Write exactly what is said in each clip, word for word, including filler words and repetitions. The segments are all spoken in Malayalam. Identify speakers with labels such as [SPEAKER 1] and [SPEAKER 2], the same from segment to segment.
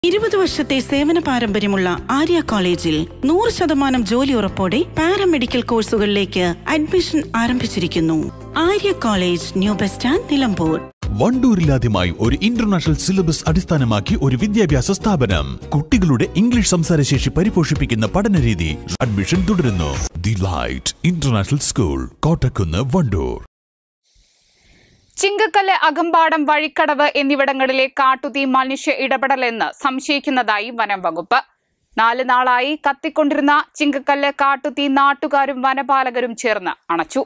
[SPEAKER 1] ഇരുപത് വർഷത്തെ സേവന പാരമ്പര്യമുള്ള ആര്യ കോളേജിൽ നൂറ് ശതമാനം ജോലി ഉറപ്പോടെ പാരാമെഡിക്കൽ കോഴ്സുകളിലേക്ക് അഡ്മിഷൻ ആരംഭിച്ചിരിക്കുന്നു. Arya college, new bus stand, Nilambur.
[SPEAKER 2] വണ്ടൂരിലാദ്യമായി ഒരു ഇന്റർനാഷണൽ സിലബസ് അടിസ്ഥാനമാക്കി ഒരു വിദ്യാഭ്യാസ സ്ഥാപനം. കുട്ടികളുടെ ഇംഗ്ലീഷ് സംസാരശേഷി പരിപോഷിപ്പിക്കുന്ന പഠനരീതി. അഡ്മിഷൻ തുടരുന്നു. The light international school, Kottakkunnu, Wandoor.
[SPEAKER 3] Chinkakkallu, Akampadam, Vazhikkadavu എന്നിവിടങ്ങളിലെ കാട്ടുതീ മനുഷ്യ ഇടപെടലെന്ന് സംശയിക്കുന്നതായി വനം വകുപ്പ്. നാല് നാളായി കത്തിക്കൊണ്ടിരുന്ന ചിങ്കക്കല്ല് കാട്ടുതീ നാട്ടുകാരും വനപാലകരും ചേർന്ന് അണച്ചു.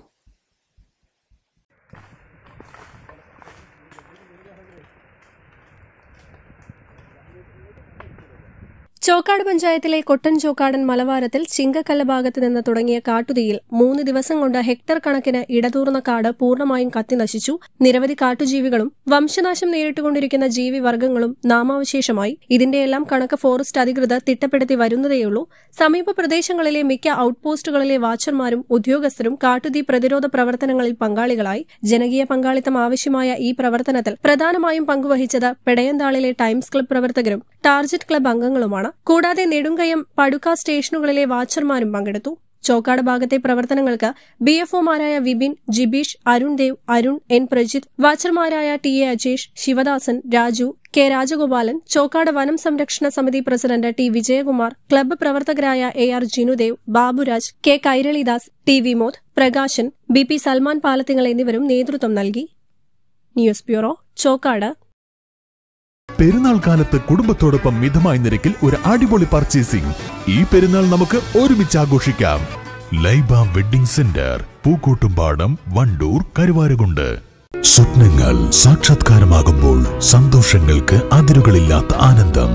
[SPEAKER 4] ചോക്കാട് പഞ്ചായത്തിലെ കൊട്ടൻ ചോക്കാടൻ മലവാരത്തിൽ ചിങ്കക്കല്ല് ഭാഗത്ത് നിന്ന് തുടങ്ങിയ കാട്ടുതീയിൽ മൂന്ന് ദിവസം കൊണ്ട് ഹെക്ടർ കണക്കിന് ഇടതൂർന്ന കാട് പൂർണ്ണമായും കത്തിനശിച്ചു. നിരവധി കാട്ടുജീവികളും വംശനാശം നേരിട്ടുകൊണ്ടിരിക്കുന്ന ജീവിവർഗ്ഗങ്ങളും നാമാവശേഷമായി. ഇതിന്റെയെല്ലാം കണക്ക് ഫോറസ്റ്റ് അധികൃതർ തിട്ടപ്പെടുത്തി വരുന്നതേയുള്ളൂ. സമീപ പ്രദേശങ്ങളിലെ മിക്ക ഔട്ട് പോസ്റ്റുകളിലെ വാച്ചർമാരും ഉദ്യോഗസ്ഥരും കാട്ടുതീ പ്രതിരോധ പ്രവർത്തനങ്ങളിൽ പങ്കാളികളായി. ജനകീയ പങ്കാളിത്തം ആവശ്യമായ ഈ പ്രവർത്തനത്തിൽ പ്രധാനമായും പങ്കുവഹിച്ചത് പെടയന്താളിലെ ടൈംസ് ക്ലബ് പ്രവർത്തകരും ടാർജറ്റ് ക്ലബ് അംഗങ്ങളുമാണ്. കൂടാതെ നെടുങ്കയം, പടുക്ക സ്റ്റേഷനുകളിലെ വാച്ചർമാരും പങ്കെടുത്തു. ചോക്കാട് ഭാഗത്തെ പ്രവർത്തനങ്ങൾക്ക് ബി എഫ് ഒമാരായ വിപിൻ, ജിബീഷ്, അരുൺ ദേവ്, അരുൺ, എൻ പ്രജിത്ത്, വാച്ചർമാരായ T A Ajesh, Sivadasan, Raju, K Rajagopalan, Chokkad വനം സംരക്ഷണ സമിതി പ്രസിഡന്റ് ടി വിജയകുമാർ, ക്ലബ്ബ് പ്രവർത്തകരായ A R Jinudev, Baburaj, K Kairalidas, T Vimod, Prakashan, B P Salman Palathingal എന്നിവരും നേതൃത്വം നൽകി. News bureau, Chokkad.
[SPEAKER 2] പെരുന്നാൾ കാലത്ത് കുടുംബത്തോടൊപ്പം മിതമായ നിരക്കിൽ ഒരു അടിപൊളി പർച്ചേസിംഗ്. ഈ പെരുന്നാൾ നമുക്ക് ഒരുമിച്ച് ആഘോഷിക്കാം. Laiba wedding centre, Pookkottumpadam, Wandoor, Karuvarakundu. സ്വപ്നങ്ങൾ സാക്ഷാത്കാരമാകുമ്പോൾ സന്തോഷങ്ങൾക്ക് അതിരുകളില്ലാത്ത ആനന്ദം.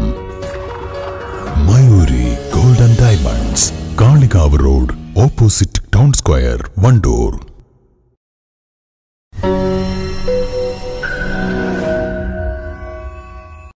[SPEAKER 2] Mayuri golden diamonds, Kalikavu road, opposite town square, Wandoor.